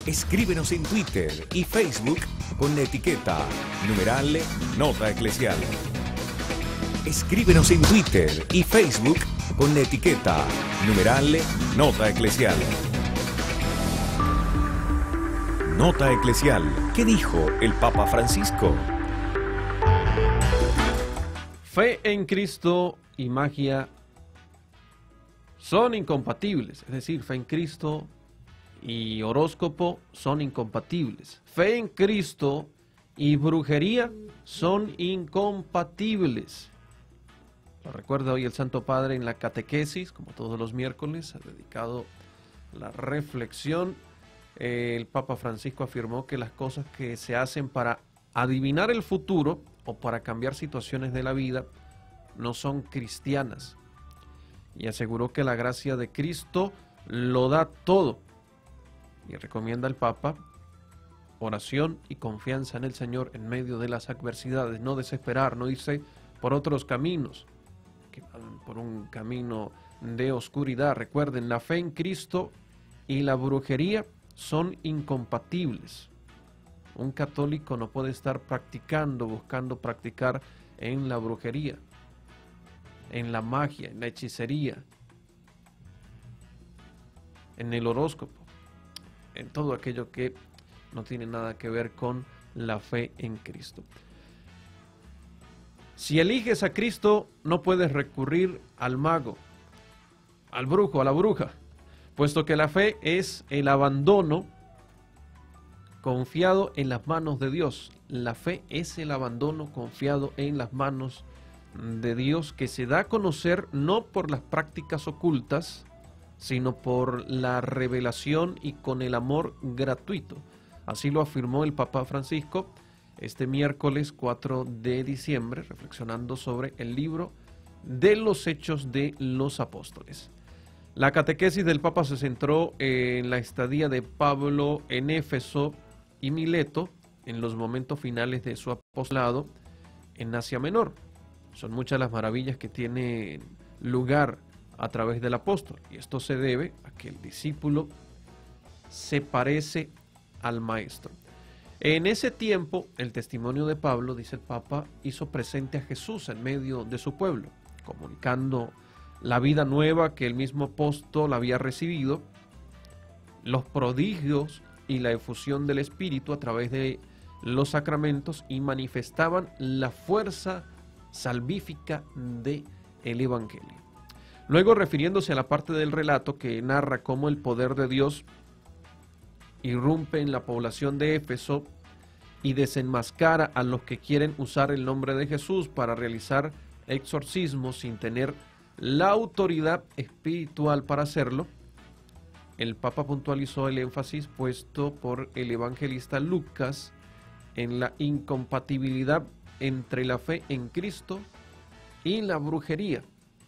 Escríbenos en Twitter y Facebook con la etiqueta #Nota Eclesial. Escríbenos en Twitter y Facebook con la etiqueta #Nota Eclesial. Nota Eclesial. ¿Qué dijo el Papa Francisco? Fe en Cristo y magia son incompatibles. Es decir, fe en Cristo y horóscopo son incompatibles. Fe en Cristo y brujería son incompatibles. Lo recuerda hoy el Santo Padre en la catequesis, como todos los miércoles, ha dedicado la reflexión. El Papa Francisco afirmó que las cosas que se hacen para adivinar el futuro o para cambiar situaciones de la vida no son cristianas. Y aseguró que la gracia de Cristo lo da todo. Y recomienda al Papa oración y confianza en el Señor en medio de las adversidades. No desesperar, no irse por otros caminos, que van por un camino de oscuridad. Recuerden, la fe en Cristo y la brujería son incompatibles. Un católico no puede estar buscando practicar en la brujería, en la magia, en la hechicería, en el horóscopo, en todo aquello que no tiene nada que ver con la fe en Cristo. Si eliges a Cristo, no puedes recurrir al mago, al brujo, a la bruja, puesto que la fe es el abandono confiado en las manos de Dios. La fe es el abandono confiado en las manos de Dios, que se da a conocer no por las prácticas ocultas, sino por la revelación y con el amor gratuito. Así lo afirmó el Papa Francisco este miércoles 4 de diciembre, reflexionando sobre el libro de los Hechos de los Apóstoles. La catequesis del Papa se centró en la estadía de Pablo en Éfeso y Mileto, en los momentos finales de su apostolado en Asia Menor. Son muchas las maravillas que tienen lugar a través del apóstol, y esto se debe a que el discípulo se parece al maestro. En ese tiempo, el testimonio de Pablo, dice el Papa, hizo presente a Jesús en medio de su pueblo, comunicando la vida nueva que el mismo apóstol había recibido, los prodigios y la efusión del Espíritu a través de los sacramentos, y manifestaban la fuerza salvífica del Evangelio. Luego, refiriéndose a la parte del relato que narra cómo el poder de Dios irrumpe en la población de Éfeso y desenmascara a los que quieren usar el nombre de Jesús para realizar exorcismos sin tener la autoridad espiritual para hacerlo, el Papa puntualizó el énfasis puesto por el evangelista Lucas en la incompatibilidad entre la fe en Cristo y la brujería.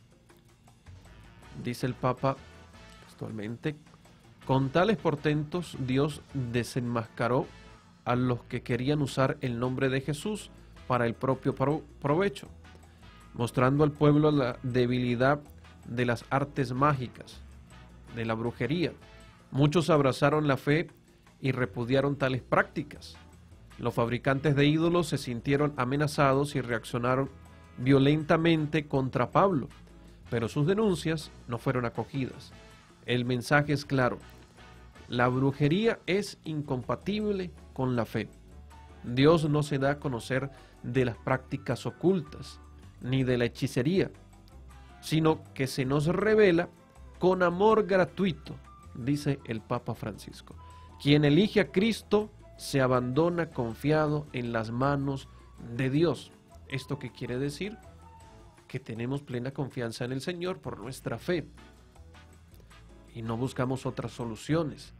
Dice el Papa textualmente: con tales portentos Dios desenmascaró a los que querían usar el nombre de Jesús para el propio provecho, mostrando al pueblo la debilidad de las artes mágicas, de la brujería. Muchos abrazaron la fe y repudiaron tales prácticas. Los fabricantes de ídolos se sintieron amenazados y reaccionaron violentamente contra Pablo, pero sus denuncias no fueron acogidas. El mensaje es claro: la brujería es incompatible con la fe. Dios no se da a conocer de las prácticas ocultas, ni de la hechicería, sino que se nos revela con amor gratuito, dice el Papa Francisco. Quien elige a Cristo se abandona confiado en las manos de Dios. ¿Esto qué quiere decir? Que tenemos plena confianza en el Señor por nuestra fe y no buscamos otras soluciones,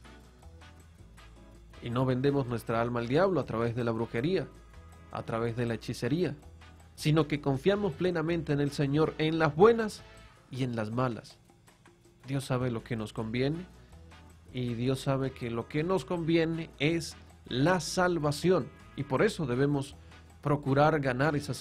y no vendemos nuestra alma al diablo a través de la brujería, a través de la hechicería, sino que confiamos plenamente en el Señor, en las buenas y en las malas. Dios sabe lo que nos conviene, y Dios sabe que lo que nos conviene es la salvación, y por eso debemos procurar ganar esa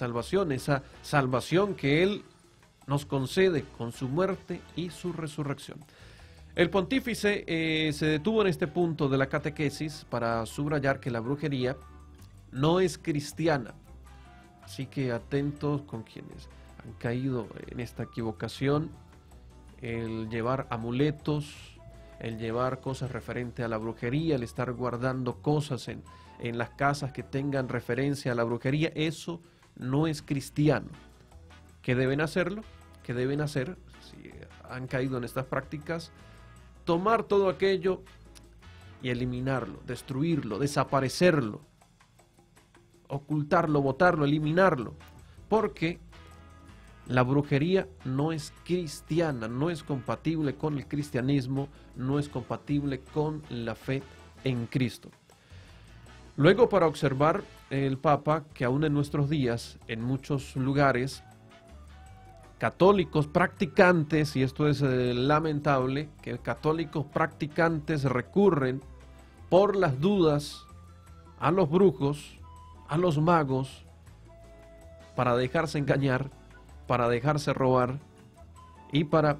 salvación que Él nos concede con su muerte y su resurrección. El pontífice se detuvo en este punto de la catequesis para subrayar que la brujería no es cristiana. Así que atentos con quienes han caído en esta equivocación, el llevar amuletos, el llevar cosas referentes a la brujería, el estar guardando cosas en las casas que tengan referencia a la brujería, eso no es cristiano. ¿Qué deben hacerlo? ¿Qué deben hacer si han caído en estas prácticas? Tomar todo aquello y eliminarlo, destruirlo, desaparecerlo, ocultarlo, botarlo, eliminarlo, porque la brujería no es cristiana, no es compatible con el cristianismo, no es compatible con la fe en Cristo. Luego, para observar el Papa que aún en nuestros días, en muchos lugares, católicos practicantes, y esto es lamentable, que católicos practicantes recurren por las dudas a los brujos, a los magos, para dejarse engañar, para dejarse robar y para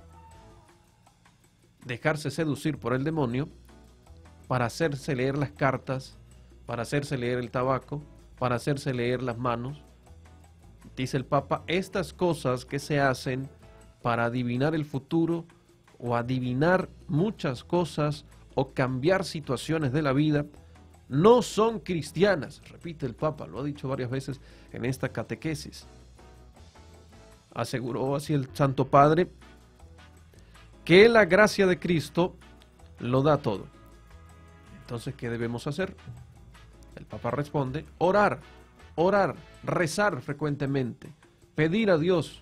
dejarse seducir por el demonio, para hacerse leer las cartas, para hacerse leer el tabaco, para hacerse leer las manos. Dice el Papa, estas cosas que se hacen para adivinar el futuro o adivinar muchas cosas o cambiar situaciones de la vida, no son cristianas. Repite el Papa, lo ha dicho varias veces en esta catequesis. Aseguró así el Santo Padre que la gracia de Cristo lo da todo. Entonces, ¿qué debemos hacer? El Papa responde, orar, rezar frecuentemente, pedir a Dios,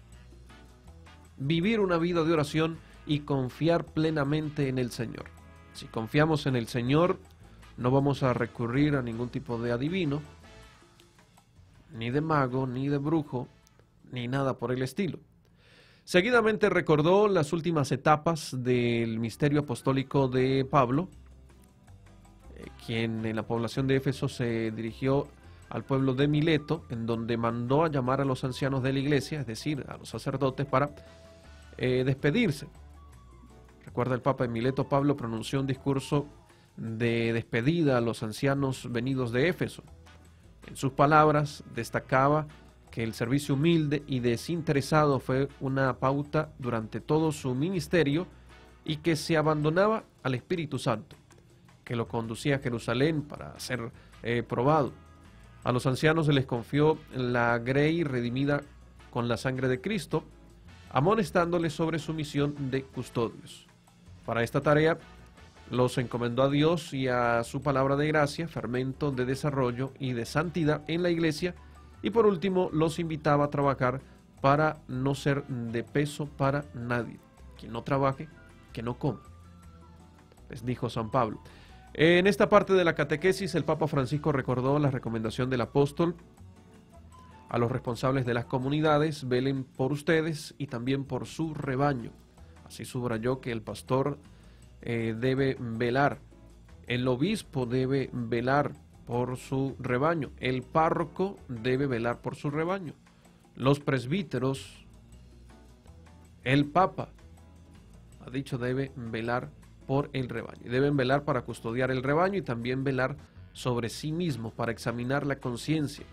vivir una vida de oración y confiar plenamente en el Señor. Si confiamos en el Señor, no vamos a recurrir a ningún tipo de adivino, ni de mago, ni de brujo, ni nada por el estilo. Seguidamente recordó las últimas etapas del misterio apostólico de Pablo, quien en la población de Éfeso se dirigió al pueblo de Mileto, en donde mandó a llamar a los ancianos de la iglesia, es decir, a los sacerdotes, para despedirse. Recuerda el Papa, en Mileto Pablo pronunció un discurso de despedida a los ancianos venidos de Éfeso. En sus palabras destacaba que el servicio humilde y desinteresado fue una pauta durante todo su ministerio y que se abandonaba al Espíritu Santo, que lo conducía a Jerusalén para ser probado. A los ancianos se les confió la grey redimida con la sangre de Cristo, amonestándoles sobre su misión de custodios. Para esta tarea los encomendó a Dios y a su palabra de gracia, fermento de desarrollo y de santidad en la iglesia, y por último los invitaba a trabajar para no ser de peso para nadie. Quien no trabaje, que no coma, les dijo San Pablo. En esta parte de la catequesis, el Papa Francisco recordó la recomendación del apóstol a los responsables de las comunidades: velen por ustedes y también por su rebaño. Así subrayó que el pastor debe velar, el obispo debe velar por su rebaño, el párroco debe velar por su rebaño, los presbíteros, el Papa, ha dicho, debe velar por el rebaño. Deben velar para custodiar el rebaño y también velar sobre sí mismos, para examinar la conciencia.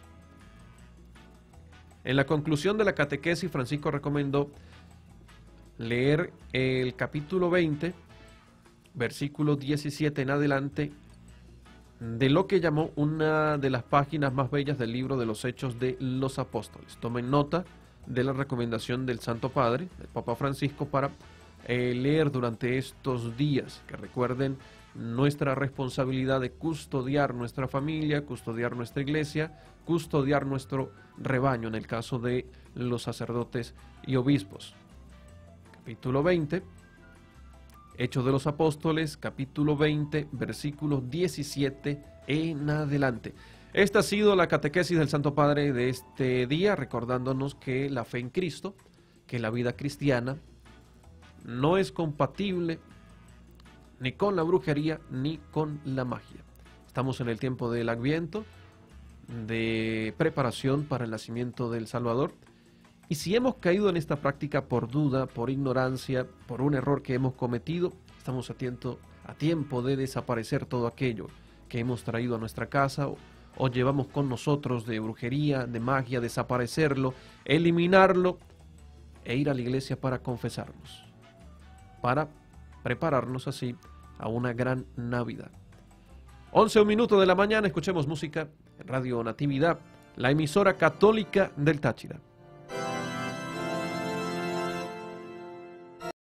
En la conclusión de la catequesis, Francisco recomendó leer el capítulo 20, versículo 17 en adelante, de lo que llamó una de las páginas más bellas del libro de los Hechos de los Apóstoles. Tomen nota de la recomendación del Santo Padre, del Papa Francisco, para leer durante estos días, que recuerden nuestra responsabilidad de custodiar nuestra familia, custodiar nuestra iglesia, custodiar nuestro rebaño, en el caso de los sacerdotes y obispos. Capítulo 20, Hechos de los Apóstoles, capítulo 20, versículos 17 en adelante. Esta ha sido la catequesis del Santo Padre de este día, recordándonos que la fe en Cristo, que la vida cristiana, no es compatible ni con la brujería ni con la magia. Estamos en el tiempo del Adviento, de preparación para el nacimiento del Salvador. Y si hemos caído en esta práctica por duda, por ignorancia, por un error que hemos cometido, estamos a tiempo de desaparecer todo aquello que hemos traído a nuestra casa o llevamos con nosotros de brujería, de magia, desaparecerlo, eliminarlo e ir a la iglesia para confesarnos, para prepararnos así a una gran Navidad. 11 minutos de la mañana, escuchemos música en Radio Natividad, la emisora católica del Táchira.